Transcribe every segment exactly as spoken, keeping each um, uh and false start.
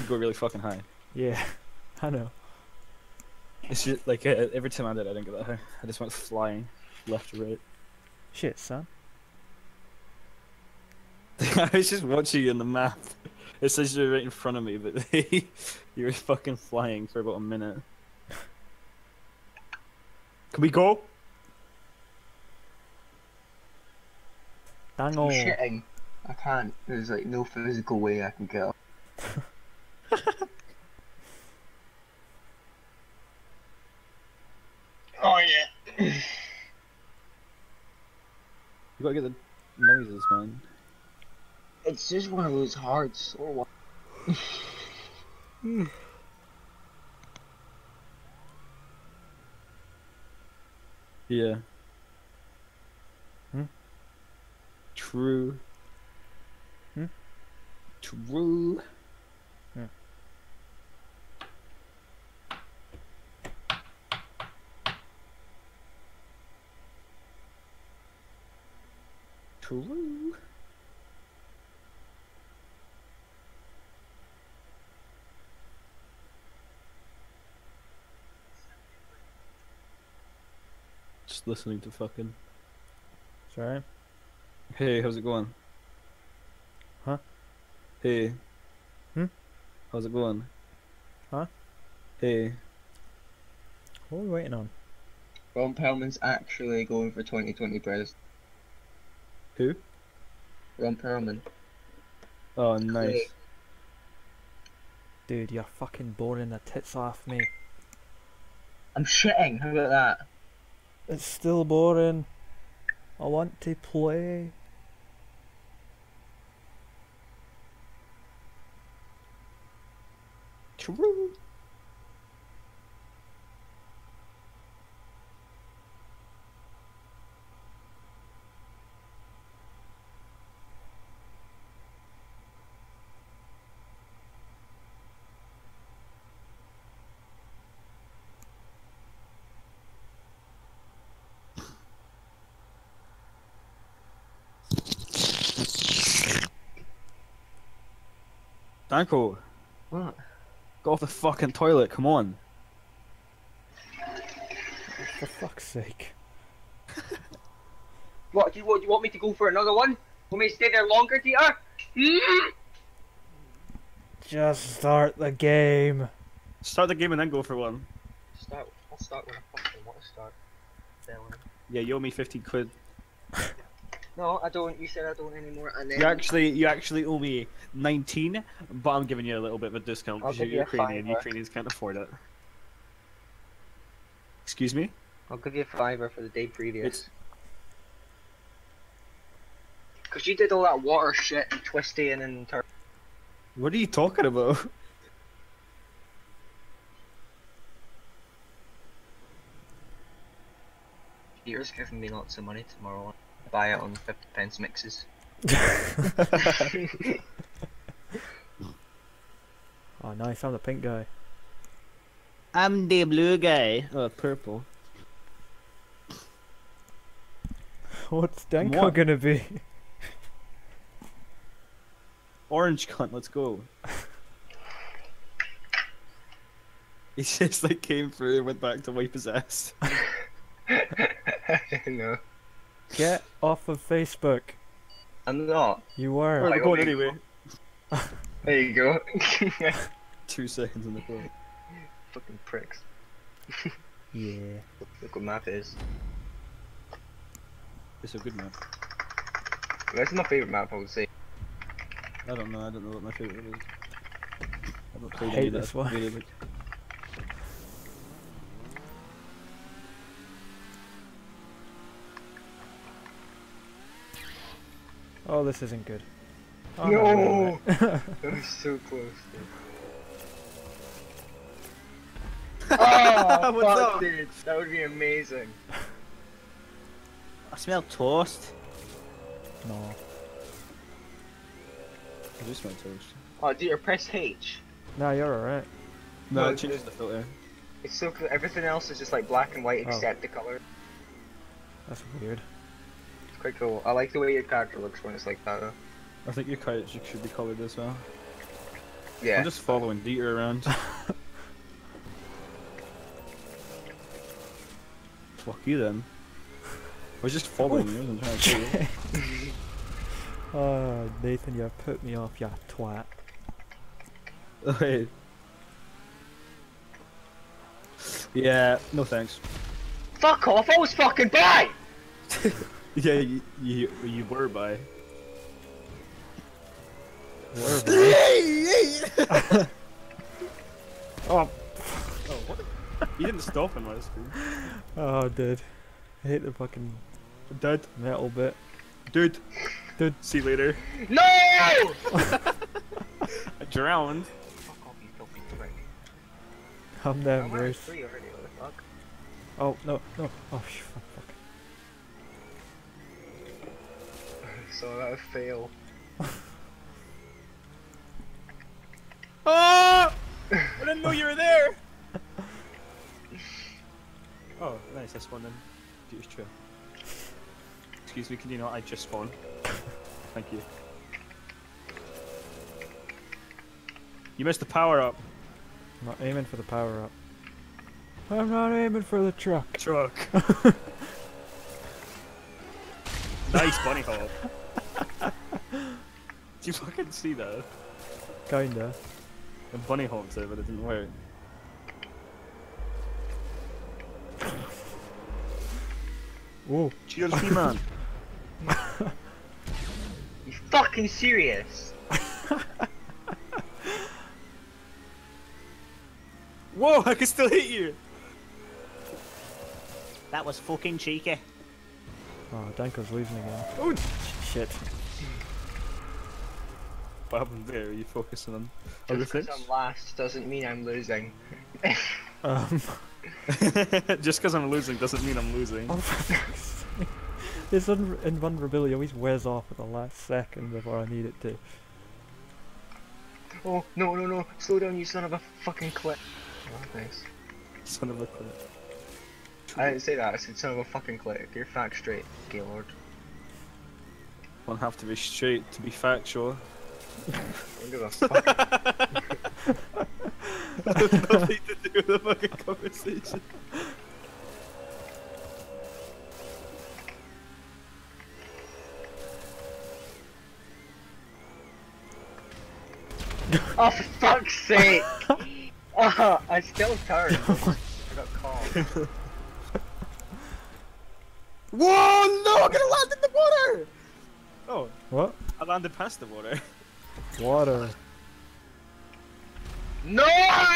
could go really fucking high. Yeah, I know. It's just like uh, every time I did, I didn't get that high. I just went flying left to right. Shit, son. I was just watching you on the map. It says you're right in front of me, but you were fucking flying for about a minute. Can we go? Dang I'm ol'. shitting. I can't. There's like no physical way I can get up. Oh yeah. You gotta get the noises, man. It's just one of those hard slow ones. Yeah. Hmm? True. Hmm? True. Hmm. True. Just listening to fucking. Sorry. Hey, how's it going? Huh? Hey. Hmm? How's it going? Huh? Hey. What are we waiting on? Ron Perlman's actually going for twenty twenty president. Who? Ron Perlman. Oh, nice. Dude, you're fucking boring the tits off me. I'm shitting. How about that? It's still boring. I want to play. True. Danko, What? go off the fucking toilet, come on. For fuck's sake. What? Do you, what, do you want me to go for another one? Want me to stay there longer, Dieter? Mm? Just start the game. Start the game and then go for one. Start. I'll start when I fucking want to start. Selling. Yeah, you owe me fifteen quid. No, I don't. You said I don't anymore, and then You actually, you actually owe me nineteen, but I'm giving you a little bit of a discount I'll because give you're you a Ukrainian. fiver. Ukrainians can't afford it. Excuse me? I'll give you a fiver for the day previous. It's- Cause you did all that water shit and twisty and in turn. What are you talking about? Peter's giving me lots of money tomorrow. I'll buy it on fifty pence mixes. Oh, nice. I'm the pink guy. I'm the blue guy. Oh, purple. What's Danko What? gonna be? Orange cunt, let's go. He just like came through and went back to wipe his ass. No, Get off of Facebook. I'm not. You Where were. are we going anyway? There you go. Two seconds in the phone. Fucking pricks. Yeah. Look what map it is. It's a good map. That's my favourite map, I would say. I don't know, I don't know what my favourite is. I haven't I played hate any that this I've one. really liked. Oh, this isn't good. Oh, No! wait, wait. That was so close. Oh, What's fuck, up? dude. That would be amazing. I smell toast. No. I do smell toast. Oh, dude, press H. No, you're alright. No, No, it changes the filter. It's so cool. Everything else is just like black and white Oh. except the color. That's weird. It's quite cool. I like the way your character looks when it's like that though. I think your couch should be coloured as well. Yeah. I'm just following Dieter around. Fuck you then. I was just following you, I wasn't trying to kill you. Oh, Nathan, you put me off, you twat. Okay. Yeah, no thanks. Fuck off! I was fucking by. Yeah, you, you, you were by. Where Oh. Oh, what? You didn't stop in my screen. Oh, dude. I hate the fucking Dude. metal bit. Dude. Dude. See you later. No! I drowned. Fuck off, you filthy prick. I'm down, I'm already Bruce. free already, what the fuck? Oh, no, no. Oh, sh fuck, fuck. So that fail. Oh! I didn't know you were there! Oh, nice, I spawned in. Dude's chill. Excuse me, can you not? I just spawned. Thank you. You missed the power up. I'm not aiming for the power up. I'm not aiming for the truck. Truck. Nice bunny hop. Did you fucking see that? Kinda. The bunny hopped it, but it didn't work. Whoa. Cheers, me man. You fucking serious? Whoa, I can still hit you! That was fucking cheeky. Oh, Danko's losing again. Oh, Shit. what happened there? Are you focusing on other Just because things? I'm last doesn't mean I'm losing. Um. Just because I'm losing doesn't mean I'm losing. Oh, for fuck's sake. This un invulnerability always wears off at the last second before I need it to. Oh, no, no, no. Slow down, you son of a fucking clip. Oh, thanks. Son of a clip. I didn't say that, I said son of a fucking click. You're fact straight, Gaylord. Don't have to be straight to be factual. Don't give a fuck. That has nothing to do with the fucking conversation. Oh, for fuck's sake! Oh, I still turned. I got caught. Whoa, no! I'm gonna land in the water! Oh, What? I landed past the water. Water. No!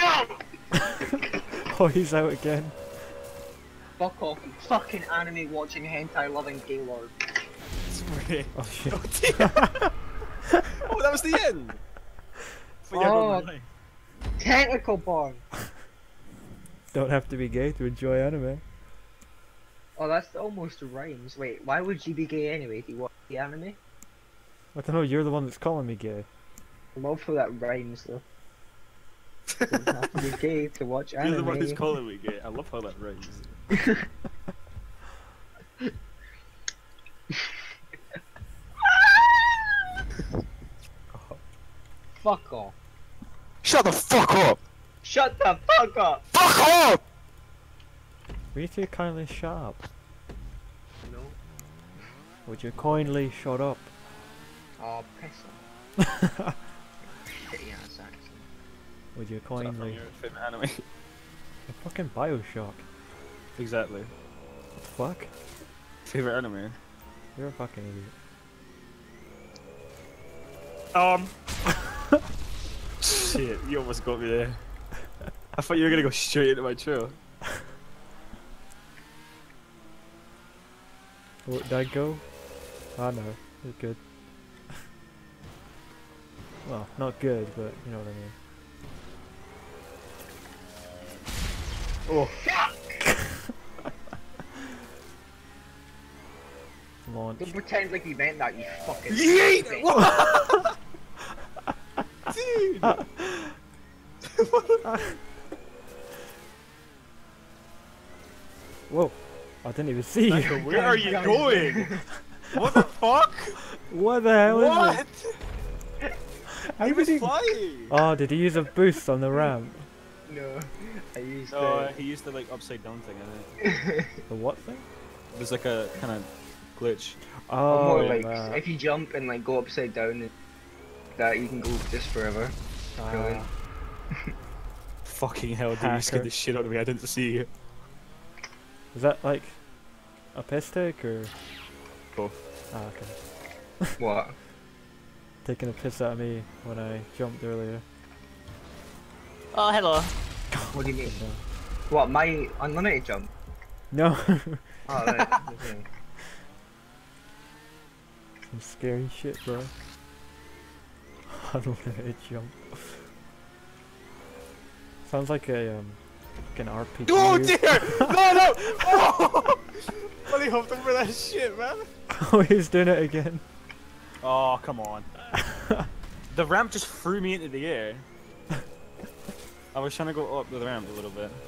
Oh, he's out again. Fuck off, you fucking anime watching hentai loving Gaylord. Sorry. Oh shit. Oh, dear. Oh, that was the end! But yeah, Oh. go on. Tentacle born! Don't have to be gay to enjoy anime. Oh, that's almost rhymes. Wait, why would you be gay anyway? Do you watch the anime? I don't know, you're the one that's calling me gay. Well, for that rhymes though. You don't have to be gay to watch anime. You're the one who's calling me gay. I love how that rhymes. Fuck off. Shut the fuck up! Shut the fuck up! Fuck up! Will you two kindly shut up? No. Would you kindly shut up? Oh, piss off. Shitty ass accent. Would you Is that from kindly? your favourite anime? Fucking Bioshock. Exactly. What the fuck? Favourite anime? You're a fucking idiot. Um. Shit, you almost got me there. I thought you were gonna go straight into my trail. Oh, did I go? Ah no, it's good. Well, not good, but you know what I mean. Oh. Launch. Don't pretend like you meant that, you fucking Yeet! bitch. What? Dude! Whoa! I didn't even see Michael, you. where are you going? What the fuck? What the hell is What? this? How He did was he- flying! Oh, did he use a boost on the ramp? No, I used Oh, the. he used the like upside down thing, I think. The what thing? There's like a kind of glitch. Or Oh, more like that. if you jump and like go upside down, and that you can go just forever. Ah. Fucking hell, dude, you Hacker. scared the shit out of me. I didn't see you. Is that like a piss take or? Both. Ah, okay. What? Taking a piss at me when I jumped earlier. Oh, hello. What do you mean? What, my unlimited jump? No. Oh, right. Okay. Some scary shit, bro. Unlimited jump. Sounds like a um, like an R P G. Oh dear! No, no! Oh! Bloody hopped over that shit, man. Oh, he's doing it again. Oh, come on. The ramp just threw me into the air. I was trying to go up the ramp a little bit.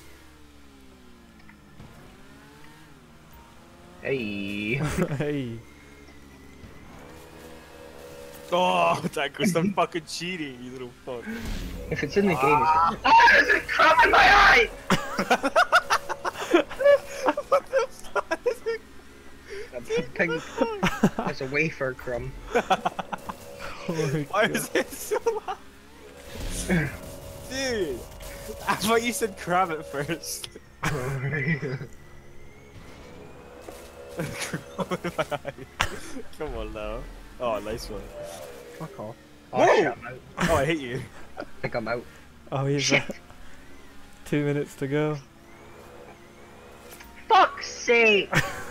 Hey. Hey. Oh, that was some fucking cheating, you little fuck. If it's in the game, it's. Oh, there's a crumb in my eye! What the fuck? A pink. There's a wafer crumb. Oh my Why God. is it so loud? Dude! I thought you said crab at first. Crab in my eye. Come on now. Oh, nice one. Fuck off. Oh, Whoa! shit, I'm out. Oh, I hate you. I think I'm out. Oh, he's Shit. uh, two minutes to go. Fuck's sake!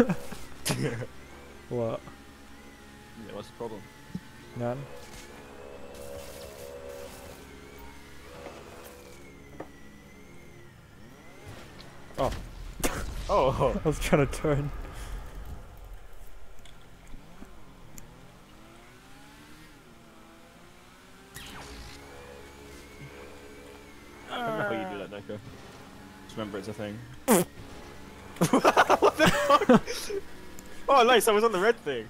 What? Yeah, what's the problem? None. Oh. Oh. I was trying to turn. I don't know how you do that, Deco. Just remember it's a thing. What the fuck? Oh, nice, I was on the red thing.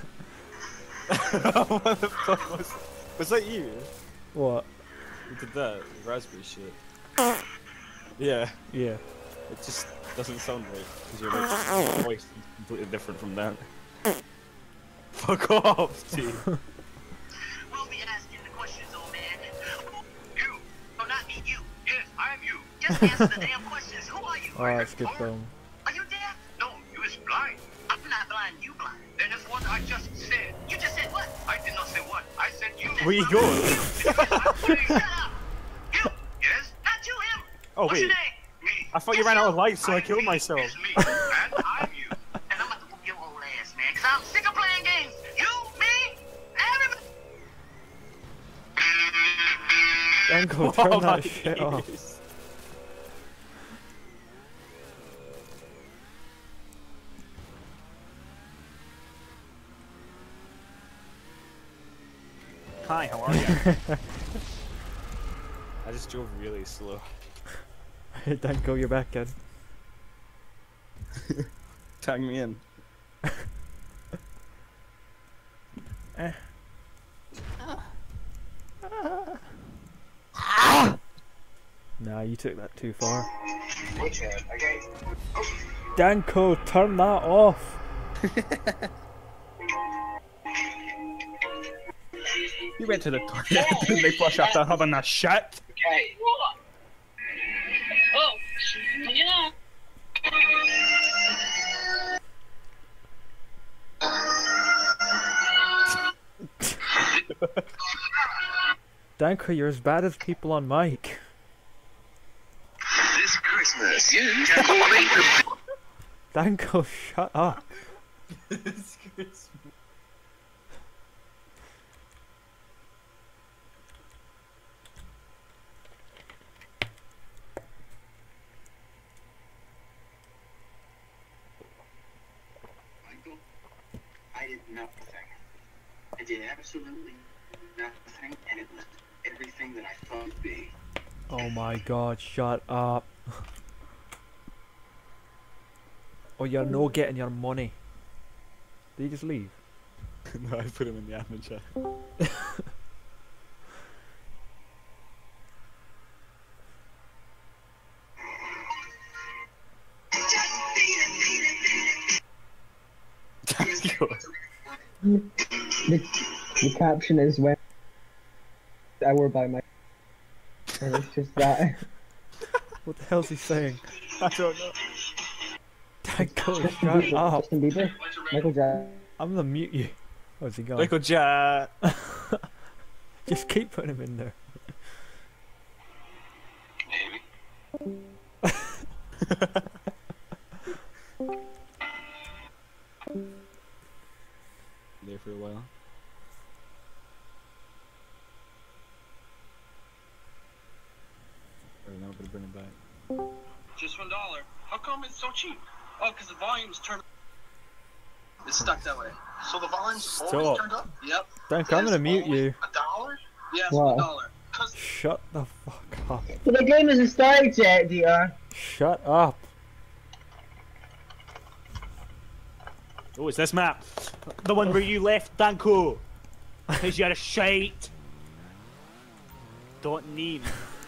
What the fuck was... Was that you? What? You did that, the raspberry shit. Yeah, Yeah. it just doesn't sound right, because your like, voice is completely different from that. Fuck off, dude. We'll be asking the questions, old man. You. No, not me, you. Yes, I am you. Just answer the damn questions. Who are you? Oh, Are you that's good born? film. Are you deaf? No, you is blind. I'm not blind, you blind. And that's what I just said. You just said what? I did not say what. I said you. Where you going? Shut up. You. Yes, not you, him. Oh, What's wait. your name? Me. I thought you Yes, ran out you. of life, so I I'm killed me. myself. It's me. And I'm you. And I'm about to whoop your old ass, man. Because I'm sick of playing games. You, me, everybody. Danko, turn Oh, that my shit off. days. Hi, how are you? I just drove really slow. Danko, you're back in. Tag me in. Eh. Nah, you took that too far. Okay. Danko, turn that off. You went to the toilet, didn't they flush after having that shit? Okay. Oh, yeah. Danko, you're as bad as people on mic. This Christmas, you can Danko, shut up. Michael, I did nothing. I did absolutely nothing, and it was everything that I thought it'd be. Oh my god, shut up. Oh, you're no getting your money. Did you just leave? No, I put him in the admin chat. The, the caption is when hour by my and it's just that. What the hell's he saying? I don't know. Danko, Justin shut Bieber, up. Justin Bieber, Michael Jackson. I'm gonna mute you. Where's he gone? Michael Ja. Just keep putting him in there. Maybe. There for a while. Alright, now we're gonna bring him back. Just one dollar. How come it's so cheap? Oh, because the volume's turned. It's stuck that way. So the volume's Stop. always turned up. Yep. Danko, I'm It's gonna mute always you. A dollar? Yes, Wow. one dollar. Cause Shut the fuck up. So the game isn't started yet, D R. Shut up. Oh, it's this map. The one where you left, Danko. Because you're a shite. Don't need.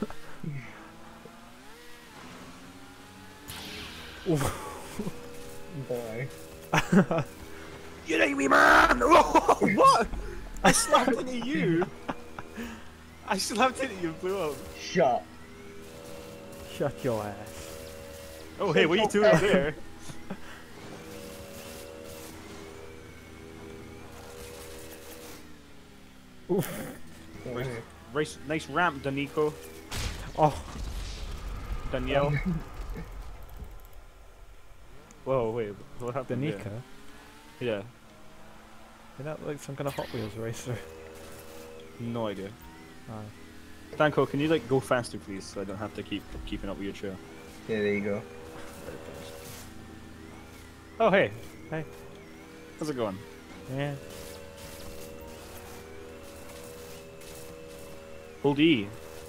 Boy. You know me, man! Oh, what? I slapped into you. I slapped into you and blew up. Shut. Shut your ass. Oh, hey, what are you doing up there? Nice, nice, nice ramp, Danico. Oh, Danielle. Whoa, wait, what happened Danica. there? Yeah, You're not like some kind of Hot Wheels racer. no idea. Aye. Danko, can you like go faster, please, so I don't have to keep keeping up with your trail? Yeah, there you go. Oh, hey, Hey. how's it going? Yeah. Hold E.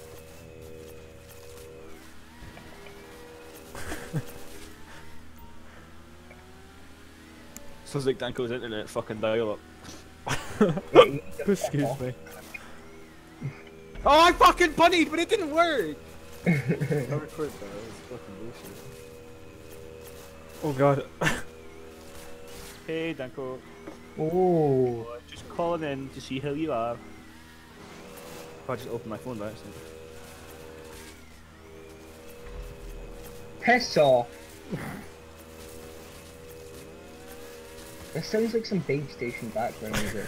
Sounds like Danko's internet fucking dial up. Excuse me. Oh, I fucking bunnied, but it didn't work! I record that, that was fucking bullshit. Oh god. Hey, Danko. Oh. Just calling in to see how you are. I just opened my phone by accident. Piss off. This sounds like some base station background music.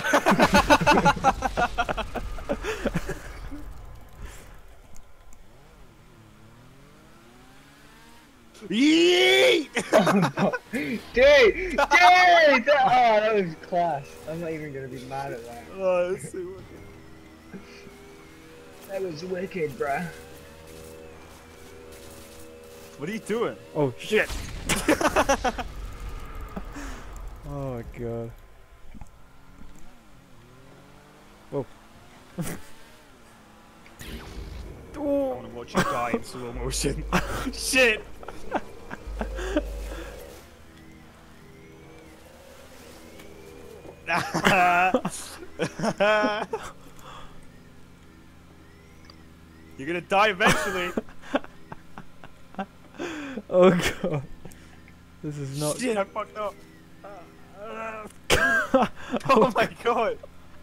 Yeet! Dude! Dude! That, oh, that was class. I'm not even gonna be mad at that. Oh, that's so wicked. That was wicked, bruh. What are you doing? Oh shit. Oh god. Oh. I wanna watch you die in slow motion. Shit! You're gonna die eventually. Oh god. This is not. Shit, I fucked up. Oh my god.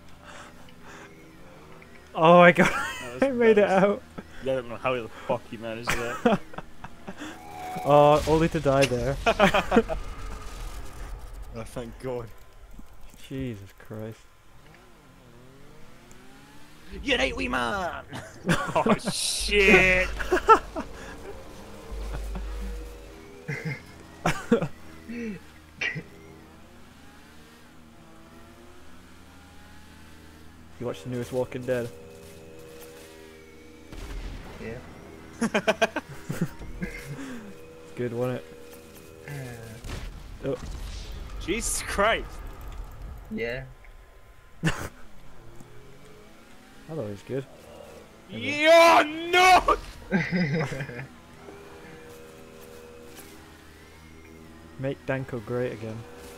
Oh my god. That I was- made it that was- out. Yeah, I don't know how the fuck you managed that. Oh, only to die there. Oh, thank god. Jesus Christ. You right, wee man! Oh shit! You watched the newest Walking Dead? Yeah. It's good, wasn't it? Oh, Jesus Christ! Yeah. I thought it was good. Yeah, no! Make Danko great again.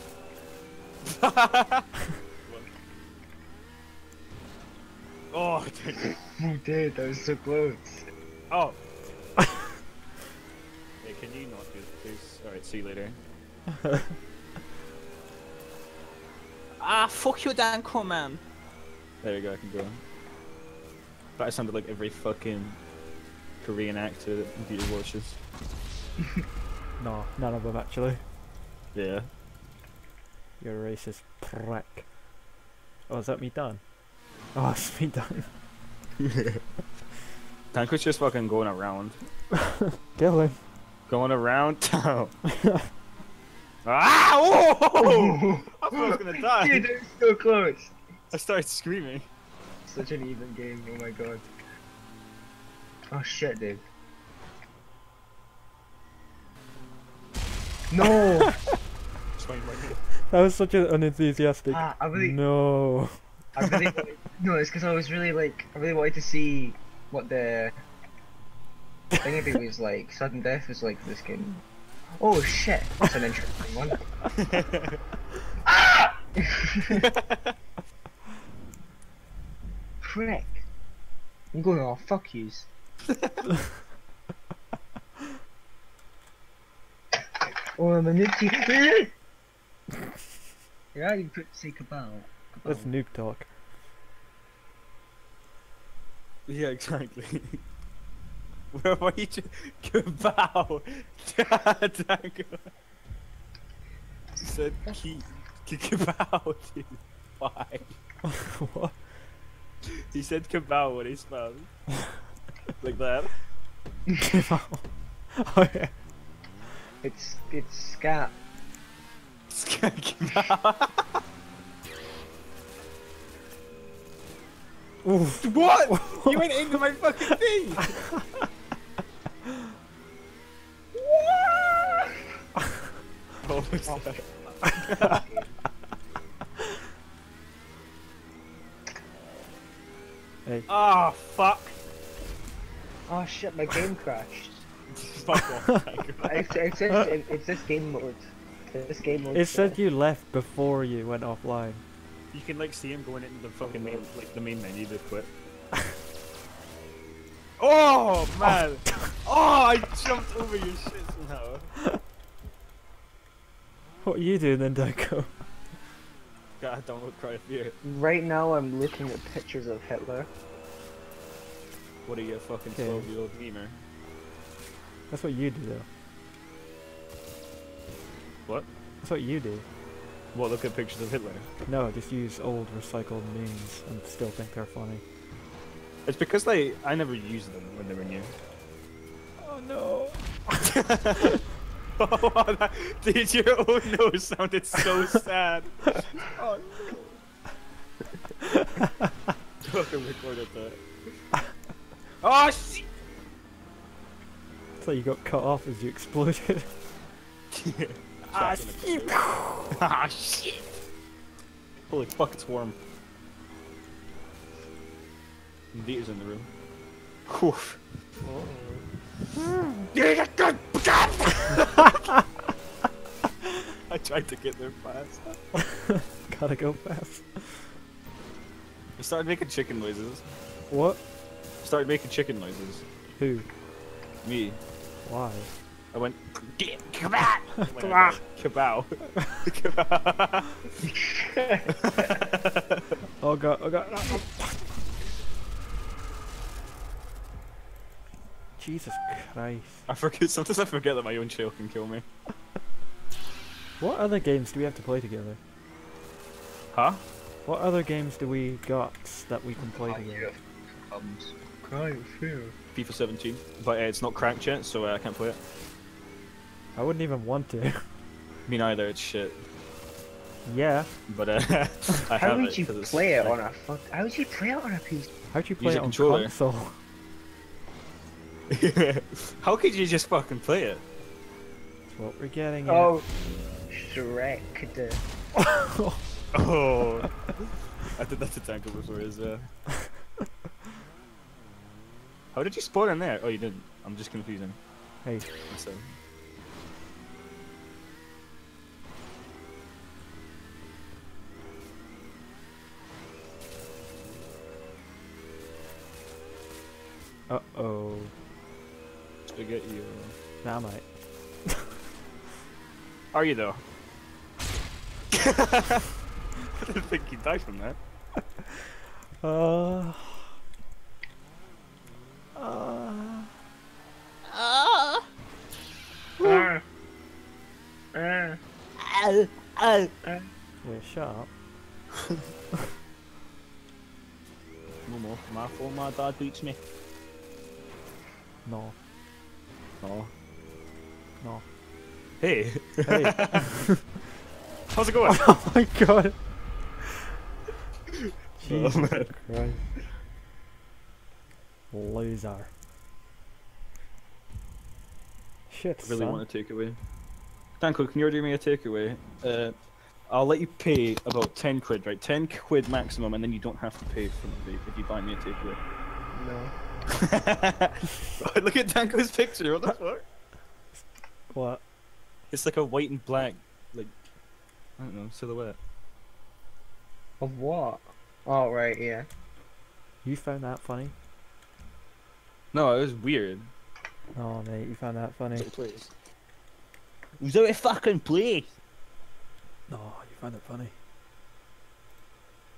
Oh, dude. Oh, dude, that was so close. Oh. Hey, can you not do this, please? Alright, see you later. Ah, fuck you, Danko, man. There we go, I can go. But I sounded like every fucking Korean actor that Peter watches. No, none of them actually. Yeah. You're a racist prick. Oh, is that me done? Oh, it's me done. Danko's just fucking going around. Kill him. Going around town. Ah! Oh! I thought I was gonna die. Dude, they're so close. I started screaming. Such an even game, oh my god. Oh shit, dude. No! That was such an unenthusiastic. Ah, I really, No. I really, wanted- no, it's because I was really like, I really wanted to see what the thing if it was like, sudden death was like for this game. Oh shit, that's an interesting one. Ah! Frick. I'm going, oh fuck yous. Oh, I'm a noob. Yeah, you could say cabal. That's noob talk. Yeah, exactly. Where were you? Kabao! Danko! He said ki kabao, dude. Why? What? He said kabao when he smiled. Like that. Oh yeah. It's it's scat. Kabao. Oof. What? You went into my fucking thing! Oh, what's that? Hey. Ah, fuck. Oh shit, my game crashed. Fuck off, Danko. It's, it's, it's, it's this game mode. This game mode. It said you left before you went offline. You can like see him going into the fucking main, like the main menu to quit. Oh man! Oh, I jumped over your shit somehow. What are you doing then, Danko? God, don't look cry fear. Right now I'm looking at pictures of Hitler. What are you, a fucking Okay. twelve year old memer? That's what you do though. What? That's what you do. What, look at pictures of Hitler? No, just use old recycled memes and still think they're funny. It's because they, I never used them when they were new. Oh no. Oh, that, dude, your own nose sounded so sad. Oh no. Fucking recorded that. Oh shit! So you got cut off as you exploded. Ah shit! Ah shit! Holy fuck, it's warm. Dita's in the room. Whew. I tried to get there fast. Gotta go fast. I started making chicken noises. What? Started making chicken noises. Who? Me. Why? I went, get kabat! Kabow. Kabow. Kabow. Oh god, oh god. Oh, oh. Jesus Christ. I forget, sometimes I forget that my own shell can kill me. What other games do we have to play together? Huh? What other games do we got that we can play together? Crying fear. FIFA seventeen. But uh, it's not cracked yet, so uh, I can't play it. I wouldn't even want to. Me neither, it's shit. Yeah. But uh, I How have would it you 'cause it's play it like- on a fuck? How would you play it on a P C? How'd you play Use it a on controller. console? How could you just fucking play it? That's what we're getting Oh, Shrek. The... Oh, I did that to Tanko before as well. How did you spawn in there? Oh, you didn't. I'm just confusing. Hey, So. uh oh. Spaghetti. Nah, mate. Are you though? I didn't think he'd die from that. Uh. Uh. Ah. Ah. Ow, ow. Yeah, shut up. No more. My fault. My dad beats me. No. Oh. No. Hey. Hey. How's it going? Oh my god. Oh, Jesus man. Christ. Loser. Shit, I really son. want a takeaway. Danko, can you order me a takeaway? Uh, I'll let you pay about ten quid, right? ten quid maximum, and then you don't have to pay for the if you buy me a takeaway. No. Look at Danko's picture. What the fuck? What? It's like a white and black, like I don't know, silhouette. Of what? Oh right, yeah. You found that funny? No, it was weird. Oh mate, you found that funny? Place. It was out of fucking place. No, you found it funny.